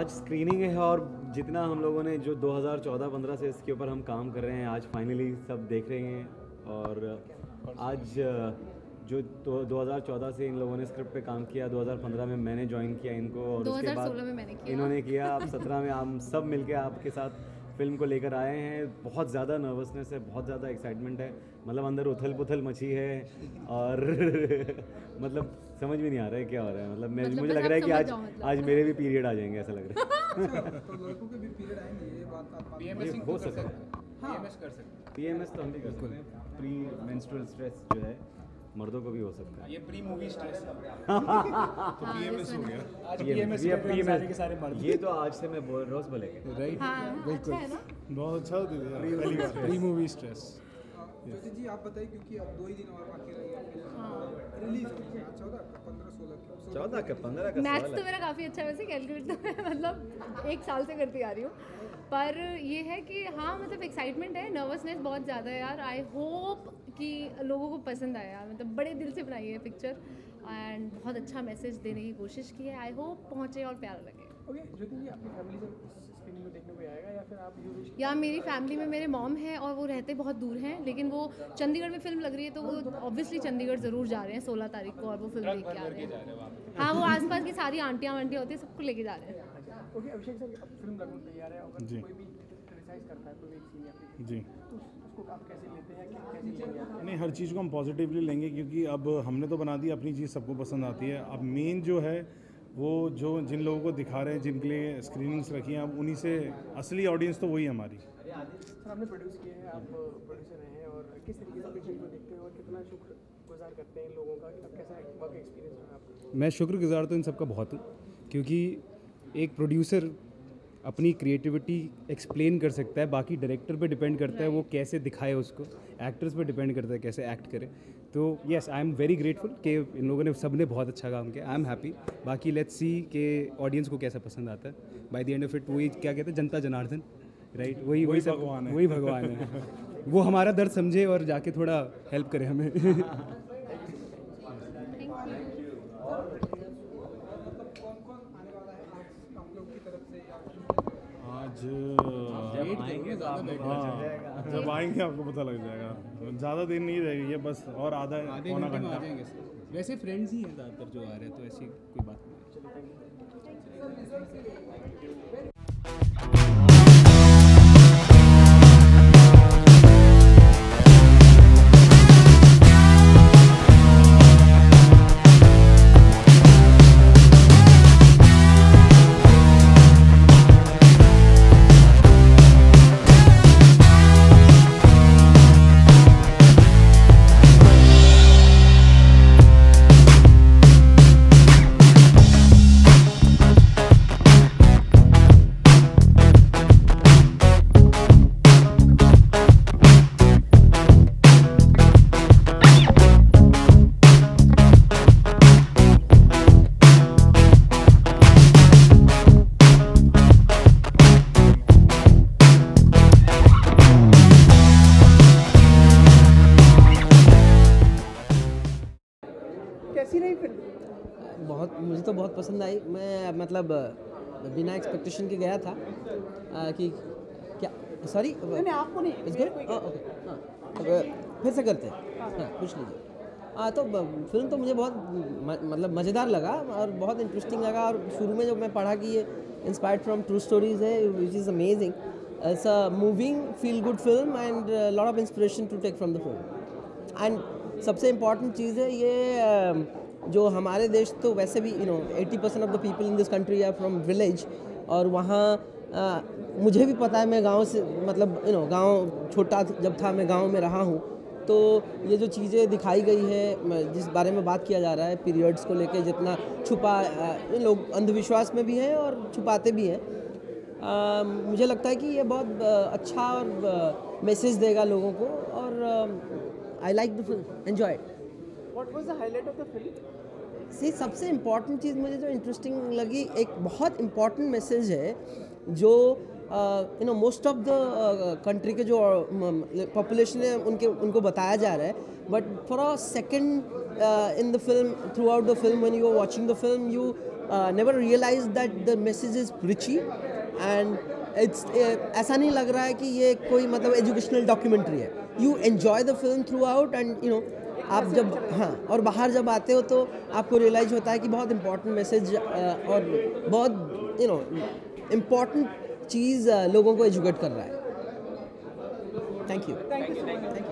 आज स्क्रीनिंग है और जितना हम लोगों ने जो 2014-15 से इसके ऊपर हम काम कर रहे हैं, आज फाइनली सब देख रहे हैं। और आज जो 2014 से इन लोगों ने स्क्रिप्ट पे काम किया, 2015 में मैंने ज्वाइन किया इनको, और उसके बाद में मैंने किया। इन्होंने किया। अब 17 में हम सब मिलके आपके साथ फिल्म को लेकर आए हैं। बहुत ज़्यादा नर्वसनेस है, बहुत ज़्यादा एक्साइटमेंट है, मतलब अंदर उथल पुथल मची है और मतलब समझ भी नहीं आ रहा है क्या हो रहा है। मतलब मुझे लग रहा है कि आज मेरे भी पीरियड आ जाएंगे, ऐसा लग रहा है। तो लड़कों के भी पीरियड आएंगे, ये बात आप PMS हो सकता है। PMS कर सकते हैं। PMS तो हम भी कर सकते हैं। प्री मेंस्ट्रुअल स्ट्रेस जो है मर्दों को भी हो सकता है। ये प्री मूवी स्ट्रेस तो PMS हो गया। आज PMS सारे के सारे मर्द। ये तो आज से मैं रोज बोलेंगे, राइट? बिल्कुल अच्छा है ना? बहुत अच्छा होता है pre movie stress. Jyoti ji आप बताइए, क्योंकि अब 2 ही दिन और बाकी रह गए, रिलीज हो गया 14 का 15 का मैथ्स तो मेरा काफ़ी अच्छा है वैसे, कैलकुलेट तो मैं मतलब 1 साल से करती आ रही हूँ। पर ये है कि हाँ मतलब एक्साइटमेंट है, नर्वसनेस बहुत ज़्यादा है यार। आई होप कि लोगों को पसंद आया यार, मतलब बड़े दिल से बनाई है पिक्चर एंड बहुत अच्छा मैसेज देने की कोशिश की है। आई होप पहुँचे और प्यारा लगे। ओके ज्योति जी, आपकी फैमिली से स्क्रीनिंग में देखने को आएगा या फिर आप या मेरी फैमिली में मेरे मॉम हैं और वो रहते बहुत दूर हैं, लेकिन वो चंडीगढ़ में फिल्म लग रही है तो वो ऑब्वियसली चंडीगढ़ ज़रूर जा रहे हैं 16 तारीख को, और वो फिल्म देख के आ रहे हैं। हाँ, वो आसपास की सारी आंटियाँ वांटियाँ होती है, सबको लेके जा रहे हैं। ओके अभिषेक सर, अब फिल्म लगने तैयार है, अगर जी। कोई भी क्रिटिसाइज करता है कोई भी सीन या फिर जी, तो उसको आप कैसे लेते हैं या कैसे लेंगे आप? नहीं, हर चीज़ को हम पॉजिटिवली लेंगे, क्योंकि अब हमने तो बना दी अपनी चीज़, सबको पसंद आती है। अब मेन जो है वो जो जिन लोगों को दिखा रहे हैं, जिनके लिए स्क्रीनिंग्स रखी हैं, अब उन्हीं से असली ऑडियंस तो वही है हमारी। सर आपने प्रोड्यूस किए हैं, आप प्रोड्यूसर हैं, और किस तरीके से पिक्चर को देखते हैं और कितना शुक्रगुजार करते हैं इन लोगों का, कि कैसा वर्क एक्सपीरियंस रहा आपका? मैं शुक्रगुजार तो इन सबका बहुत हूँ, क्योंकि एक प्रोड्यूसर अपनी क्रिएटिविटी एक्सप्लेन कर सकता है, बाकी डायरेक्टर पे डिपेंड करता है वो कैसे दिखाए उसको, एक्टर्स पे डिपेंड करता है कैसे एक्ट करे। तो yes, I am very grateful कि इन लोगों ने सब ने बहुत अच्छा काम किया। I am happy. बाकी लेट्स सी कि ऑडियंस को कैसा पसंद आता है। By the end of it वही क्या कहते हैं, जनता जनार्दन, राइट? वही भगवान है। वही भगवान है। वो हमारा दर्द समझे और जाके थोड़ा हेल्प करे हमें। आज जब आएंगे तो आपको पता चल जाएगा। जब आएंगे आपको पता लग जाएगा। ज़्यादा दिन नहीं रहेगी ये, बस और आधा पौना घंटा। वैसे फ्रेंड्स ही हैं ज़्यादातर जो आ रहे हैं, तो ऐसी कोई बात नहीं। कैसी रही फिल्म? मुझे तो बहुत पसंद आई। मैं मतलब बिना एक्सपेक्टेशन के गया था कि क्या, सॉरी नहीं आपको नहीं, ओके, हाँ, फिर से करते हैं। हाँ, पूछ लीजिए। तो फिल्म तो मुझे बहुत मतलब मज़ेदार लगा और बहुत इंटरेस्टिंग लगा। और शुरू में जब मैं पढ़ा कि ये इंस्पायर्ड फ्रॉम ट्रू स्टोरीज है, which is amazing. It's a moving feel good film and lot of inspiration to take from the film. And सबसे इम्पॉर्टेंट चीज़ है ये, जो हमारे देश तो वैसे भी 80% of the people in this country are from village, और वहाँ मुझे भी पता है, मैं गांव से मतलब गांव छोटा जब था मैं गांव में रहा हूँ। तो ये जो चीज़ें दिखाई गई है, जिस बारे में बात किया जा रहा है पीरियड्स को लेके, जितना छुपा लोग अंधविश्वास में भी हैं और छुपाते भी हैं, मुझे लगता है कि ये बहुत अच्छा और मैसेज देगा लोगों को। और I like the film, enjoy. What was the highlight of the film? See, सबसे इम्पॉर्टेंट चीज़ मुझे जो इंटरेस्टिंग लगी, एक बहुत इम्पॉर्टेंट मैसेज है जो मोस्ट ऑफ द कंट्री के जो पॉपुलेशन है उनको बताया जा रहा है। But for a second in the film, throughout the film, when you are watching the film, never realized that the message is preachy and it's ऐसा नहीं लग रहा है कि ये कोई मतलब एजुकेशनल डॉक्यूमेंट्री है. You enjoy the film throughout and you know आप जब हाँ और बाहर जब आते हो तो आपको रियलाइज होता है कि बहुत इम्पोर्टेंट मैसेज और बहुत यू नो इम्पोर्टेंट चीज़ लोगों को एजुकेट कर रहा है. Thank you.